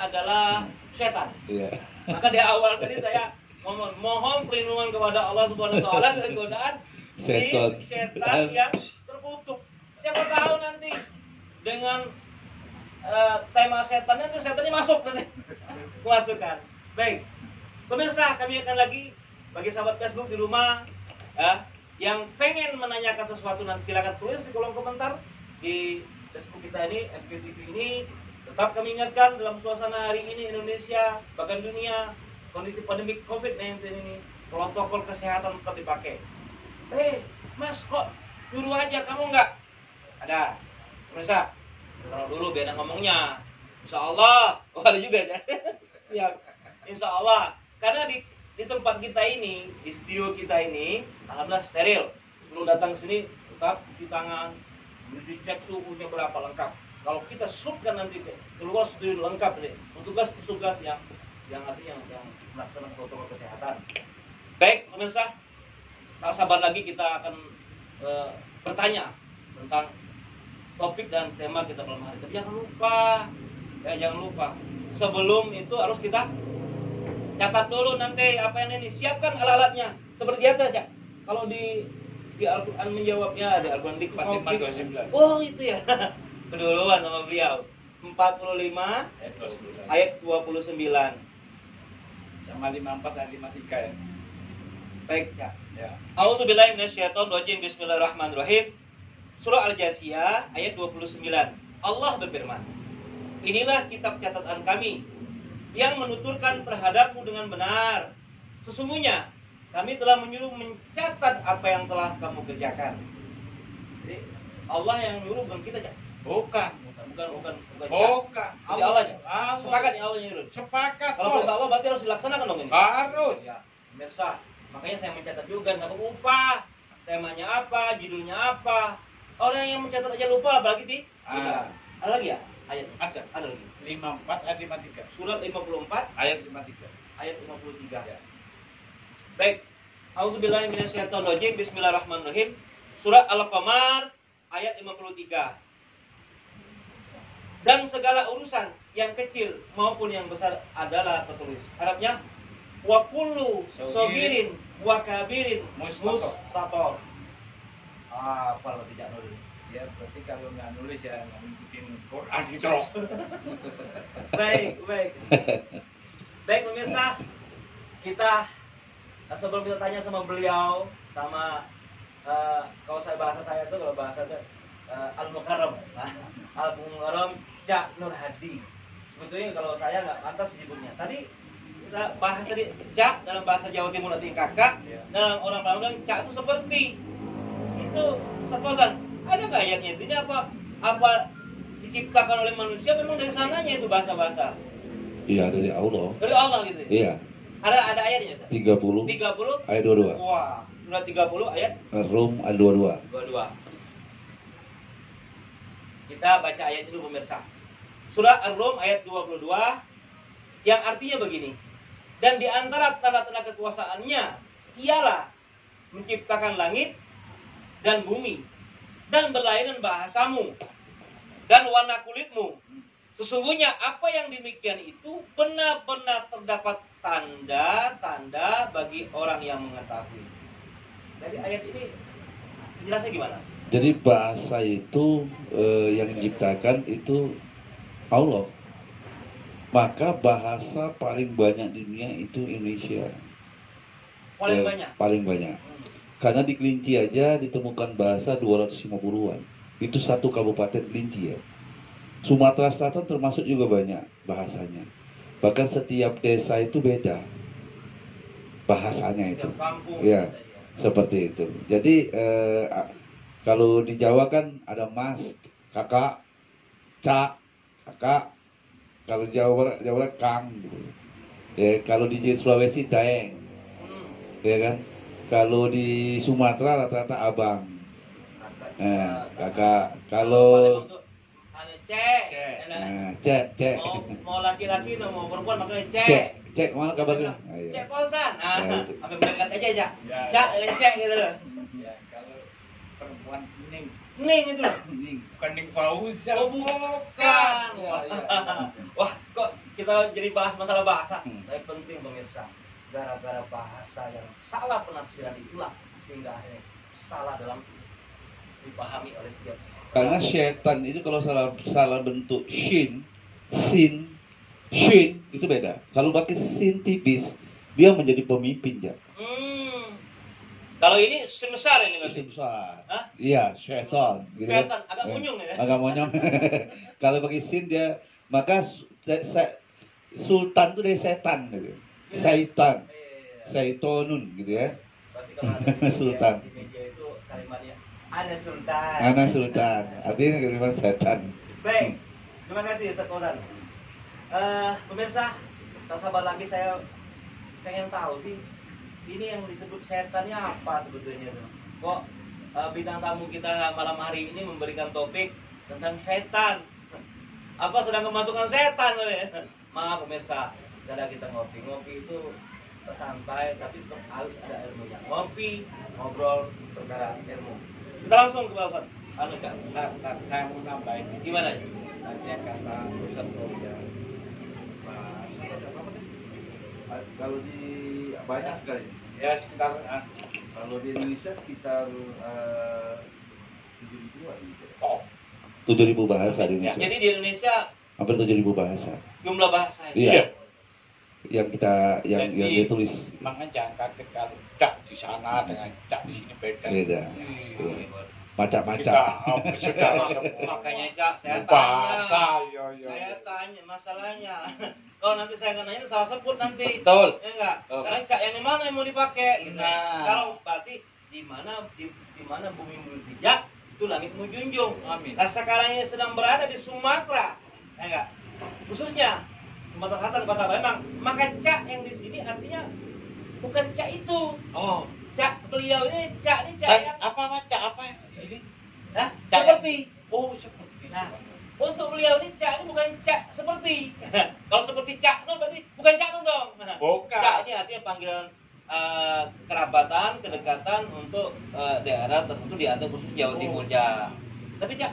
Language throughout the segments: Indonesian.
adalah setan. Iya. Maka di awal tadi saya mohon perlindungan kepada Allah Subhanahu wa taala dari godaan setan yang terkutuk. Siapa tahu nanti dengan tema setannya itu setannya masuk nanti. Masukkan. Baik. Pemirsa, kami akan lagi bagi sahabat Facebook di rumah ya, yang pengen menanyakan sesuatu nanti silakan tulis di kolom komentar di Facebook kita ini, MQTV ini. Tetap kami ingatkan dalam suasana hari ini Indonesia, bahkan dunia, kondisi pandemi COVID-19 ini, protokol kesehatan tetap dipakai. Mas, kok nyuruh aja kamu enggak? Ada. Pemirsa, taruh dulu biar ngomongnya. Insya Allah, ada juga ya. Ya, insya Allah. Karena di tempat kita ini, di studio kita ini, alhamdulillah steril. Sebelum datang sini, tetap cuci tangan, dicek suhunya berapa lengkap. Kalau kita shootkan nanti keluar studio lengkap nih, petugas yang artinya yang melaksanakan protokol kesehatan. Baik, pemirsa, tak sabar lagi kita akan bertanya tentang topik dan tema kita malam hari. Tapi jangan lupa, sebelum itu harus kita catat dulu nanti apa yang ini. Siapkan alat-alatnya. Seperti apa ya? Kalau di Al-Quran menjawabnya, di Al-Quran di 45:29. Oh itu ya. Keduluan sama beliau. 45 ayat 29. Sama 54 dan 53 ya. Baik ya. Ya. A'udzubillahi minasyaitonirrajim. Bismillahirrahmanirrahim. Surah Al-Jasiyah ayat 29. Allah berfirman, inilah kitab catatan kami yang menuturkan terhadapmu dengan benar. Sesungguhnya kami telah menyuruh mencatat apa yang telah kamu kerjakan. Jadi Allah yang nyuruh bukan kita aja. Bukan. Allah aja. Sepakat ya Allah yang nyuruh. Sepakat. Kalau perintah Allah berarti harus dilaksanakan dong ini. Harus. Ya, pemirsa. Makanya saya mencatat juga, nggak lupa temanya apa, judulnya apa. Orang yang mencatat aja lupa, apalagi di. Ada lagi ya? Ayat. Ada lagi. 54 ayat 53. Surat 54 Ayat 53. ayat 53. Ya. Baik. Auzubillahi minasyaitonirrajim. Bismillahirrahmanirrahim. Surah Al-Qamar ayat 53. Dan segala urusan yang kecil maupun yang besar adalah tertulis. Arabnya wa kullu sagirin wa kabirin mustator. Apa lo tidak nulis? Ya berarti kalau nggak nulis ya nggak ngikutin Quran gitu loh. Baik. Baik pemirsa, kita sebelum kita tanya sama beliau, sama kalau bahasa saya itu Al-Mukarram, Al-Mukarram Cak Nur Hadi. Sebetulnya kalau saya nggak pantas disebutnya. Tadi kita bahas tadi Cak dalam bahasa Jawa Timur nanti kakak, dalam orang bilang Cak itu seperti itu sepotong. Ada nggak ayatnya itu? Ini apa diciptakan oleh manusia? Memang dari sananya itu bahasa-bahasa. Iya, dari Allah. Dari Allah gitu. Iya. Ada ayatnya. 30 ayat 22. Wah, surat 30 ayat Rum ayat 22. 22. Kita baca ayat itu pemirsa. Surah Ar-Rum ayat 22 yang artinya begini. Dan di antara tanda-tanda kekuasaannya ialah menciptakan langit dan bumi dan berlainan bahasamu dan warna kulitmu. Sesungguhnya apa yang demikian itu benar-benar terdapat tanda-tanda bagi orang yang mengetahui. Jadi ayat ini jelasnya gimana? Jadi bahasa itu yang diciptakan itu Allah. Maka bahasa paling banyak di dunia itu Indonesia. Paling banyak? Paling banyak. Karena di Kerinci aja ditemukan bahasa 250-an. Itu satu kabupaten Kerinci ya. Sumatera Selatan termasuk juga banyak bahasanya. Bahkan setiap desa itu beda bahasanya itu. Ya, seperti itu. Jadi kalau di Jawa kan ada mas, kakak, cak, kakak. Kalau di Jawa kang gitu. Ya, kalau di Sulawesi daeng. Ya kan? Kalau di Sumatera rata-rata abang. Kakak. Kalau cek. Mau laki-laki mau perempuan makanya cek. Cek mana kabarnya? Cek posan. Sampai berangkat aja. Ya, Cek gitu loh. Ya, kalau perempuan kuning. Ning itu loh. Bukan Ning Fauzan. Oh bukan. Iya, iya. Wah, kok kita jadi bahas masalah bahasa. Tapi penting pemirsa. Gara-gara bahasa yang salah penafsiran itulah sehingga akhirnya salah dalam dipahami oleh setiap orang. Karena setan itu kalau salah bentuk shin, sin, shin itu beda. Kalau pakai sin tipis, dia menjadi pemimpin ya. Kalau ini sebesar ini Itu berarti. besar. Hah? Iya, setan. Gitu. Setan agak munyung ya. Agak monyong. Kalau pakai sin dia, maka sultan itu dari setan gitu. Syaitan, syaitonun gitu ya. Berarti kalau ada di Sultan. di meja itu kalimatnya ana sultan. Ana sultan, artinya kalimat setan. Baik, terima kasih Ustaz Fauzan. Pemirsa, tak sabar lagi saya pengen tahu sih ini yang disebut setannya apa sebetulnya tuh. Kok bintang tamu kita malam hari ini memberikan topik tentang setan. Apa sedang kemasukan setan? Maaf pemirsa, sekarang kita ngopi itu santai tapi tetap harus ada ilmunya. Ngopi, ngobrol, perkara ilmu. Kita langsung ke belakang. Ntar, saya mau nambahin. Gimana? Tadi yang kata Ustaz Fauzan. Bahasa ada berapa nih? Kalau di banyak sekali. Ya sekitar Kalau di Indonesia sekitar 7.000-an. oh, 7.000 bahasa di Indonesia. Jadi di Indonesia Hampir 7.000 bahasa. jumlah bahasa itu. Iya. Yang kita yang Jadi, ditulis makanya jangan kaget kalau cak di sana dengan cak di sini beda. beda. Macam-macam. Kita saudara semua. Makanya Cak, saya bahasa, tanya. yo. Saya tanya masalahnya. Kalau nanti saya nggak nanya salah sebut nanti. Betul. Ya enggak? Betul. Karena Cak yang di mana yang mau dipakai? Gitu. Nah. Kalau berarti di mana bumi berpijak, itu langit menjunjung. Amin. Nah, sekarang ini sedang berada di Sumatera. Ya enggak? Khususnya Sumatera Selatan Kota Palembang. Maka Cak yang di sini artinya bukan Cak itu. Oh, Cak beliau ini Cak dan yang apa cak apa di sini? Hah? Cak Seperti. Oh, seperti. Nah, untuk beliau ini Cak ini bukan Cak seperti. Kalau seperti Cak Nun berarti bukan Cak Nun dong. Bukan. Cak ini artinya panggilan kerabatan, kedekatan untuk daerah tertentu di antara khusus Jawa Timur ya. Tapi Cak,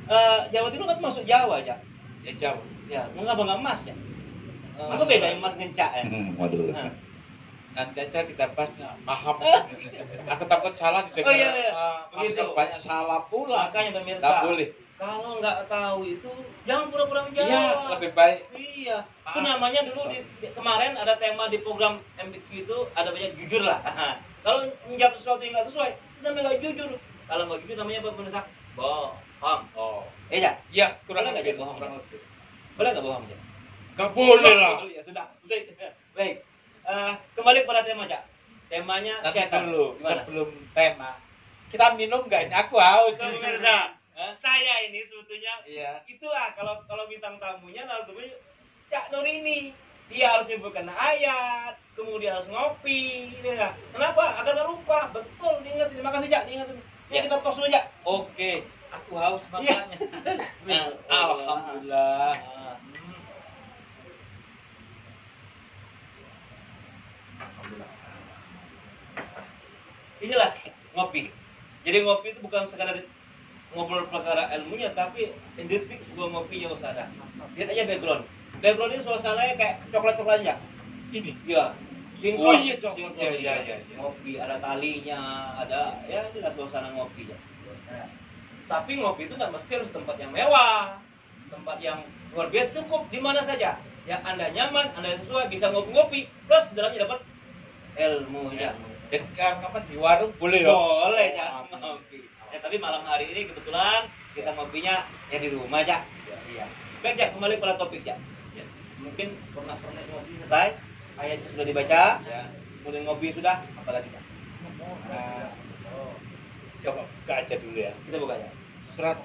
Jawa Timur kan masuk Jawa Cak. Ya jauh. Ya, mengapa nggak emas ya? Apa beda emas dengan Cak ya? Waduh. Nah. Nanti aja kita bahas paham. Aku takut salah didengar. Oh, iya, iya. Begitu. Begitu. Banyak salah pula. Makanya pemirsa, Nggak boleh. kalau nggak tahu itu jangan pura-pura menjawab. Iya, lebih baik. Iya, itu namanya dulu kemarin ada tema di program MBQ itu ada banyak jujur lah. Kalau menjawab sesuatu yang nggak sesuai, itu namanya nggak jujur. Kalau nggak jujur namanya apa pemirsa? Bohong. Oh. Ya, Ya, kurang Boleh nggak lebih. jadi bohong? Kurang lebih. boleh nggak bohong ya? Nggak boleh lah. Ya sudah. Baik. Kembali pada tema Cak. Temanya Nanti setan. dulu, Gimana? sebelum tema. Kita minum nggak ini? Aku haus. Pemirsa, saya ini sebetulnya Iya. itulah kalau bintang tamunya langsungnya Cak Nur ini dia harus nyebutkan ayat, kemudian harus ngopi, ya. Kenapa? Agar nggak lupa. Betul, diingat. Terima kasih Cak, diingat. Ya, kita tos dulu Cak. Oke. Aku haus Iya. makanya. Alhamdulillah. Inilah ngopi. Jadi ngopi itu bukan sekadar ngobrol perkara ilmunya, tapi identik sebuah ngopi yang usada. Lihat aja background. Background ini suasananya kayak coklat-coklat aja. Ini. Iya. Sinkron. Oh iya, coklat. Sinkron, Iya. Ngopi, ada talinya, ada ya inilah suasana ngopi ya. Nah, tapi ngopi itu nggak mesti harus tempat yang mewah, tempat yang luar biasa, cukup di mana saja. Yang Anda nyaman, Anda sesuai, bisa ngopi-ngopi, plus dalamnya dapat ilmunya. Dan kapan di warung boleh loh. Boleh ya ngopi. Tapi malam hari ini kebetulan kita ngopinya ya di rumah aja. Iya. Baik ya, kembali pada topik ya. Mungkin pernah ngopi selesai, ayatnya sudah dibaca, Ya. kemudian ngopi sudah, apalagi Cak? Nah, coba buka aja dulu ya. Kita buka ya. Surat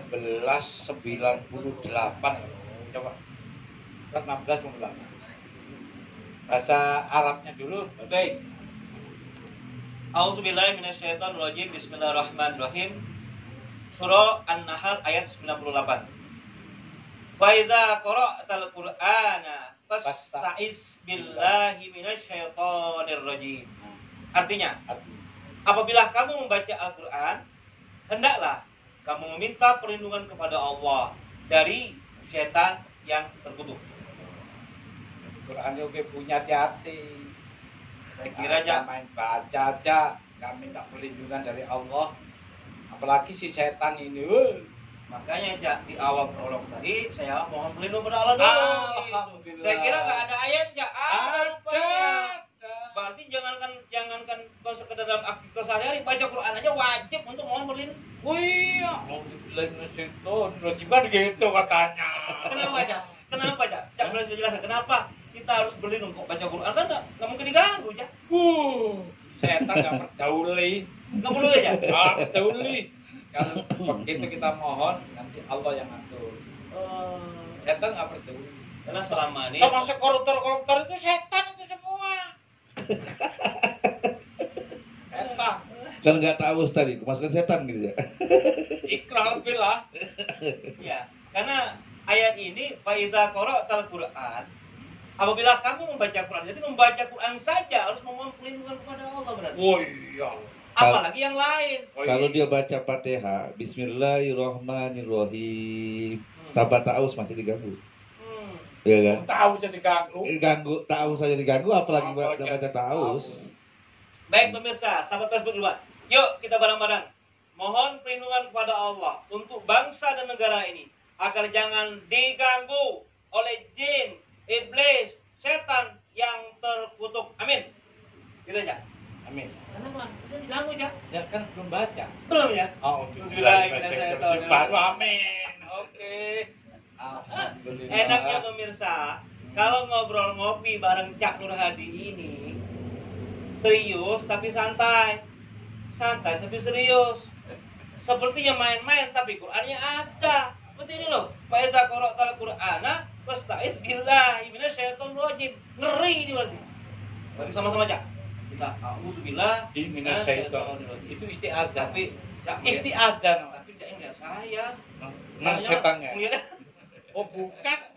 1698. Coba. Surat 1698. Bahasa Arabnya dulu. Baik. A'udzubillahi minasyaitonirrajim. Bismillahirrahmanirrahim. Surah An-Nahl ayat 98. Fa idza qara'tal Qur'ana fasta'iz billahi minasyaitonirrajim. Artinya, apabila kamu membaca Al-Qur'an, hendaklah kamu meminta perlindungan kepada Allah dari setan yang terkutuk. Quran oke punya hati-hati. Saya kira aja main baca aja, nggak minta perlindungan dari Allah. Apalagi si setan ini. makanya aja di awal prolog tadi saya mohon perlindungan kepada Allah dulu. Alhamdulillah. Saya kira nggak ada ayat ya. Ada rupanya. Ada. Berarti jangankan kau sekedar dalam aktivitas sehari-hari baca Quran aja wajib untuk mohon perlindungan. Wih, alhamdulillah minasyaitonir rajim kan gitu katanya. Kenapa aja? Kenapa aja? Cak boleh jelaskan kenapa kita harus berlindung kok baca Quran kan nggak mungkin diganggu aja. Setan nggak peduli. Nggak perlu aja. Nggak peduli. Kalau begitu kita mohon, nanti Allah yang atur. Setan nggak peduli. Karena selama ini Termasuk koruptor-koruptor itu setan itu semua. Setan. Kan nggak tahu tadi, kemasukan setan gitu ya. Ikrar billah. ya, karena ayat ini faidza qara'tal Qur'an, apabila kamu membaca Quran, jadi membaca Quran saja harus memohon perlindungan kepada Allah berarti. Oh iya. Apalagi yang lain. Kalau dia baca Fatihah, Bismillahirrahmanirrahim, tanpa taus masih diganggu. Iya kan? Tahu jadi ganggu. Ganggu taus saja diganggu, apalagi baca taus. Baik pemirsa, sahabat Facebook dulu. Yuk kita bareng-bareng mohon perlindungan kepada Allah untuk bangsa dan negara ini agar jangan diganggu oleh jin, iblis, setan yang terkutuk. Amin. Gitu aja. Amin. Kenapa? Kita diganggu aja. Ya kan belum baca. Belum ya? Oh, Bismillahirrahmanirrahim. baru amin. Oke. Alhamdulillah. Enaknya pemirsa, kalau ngobrol ngopi bareng Cak Nur Hadi ini serius tapi santai. Santai tapi serius. Sepertinya main-main tapi Qur'annya ada. Seperti ini loh. Fa iza qara'tal Qur'ana fasta'iz billahi minasyaitonir rajim. Ngeri ini berarti. Berarti sama-sama aja. Kita a'udzubillah minasyaitonir rajim. Itu isti'azah. Tapi Isti'azah. tapi Cak enggak saya. Nah, setannya. Iya. Oh, bukan.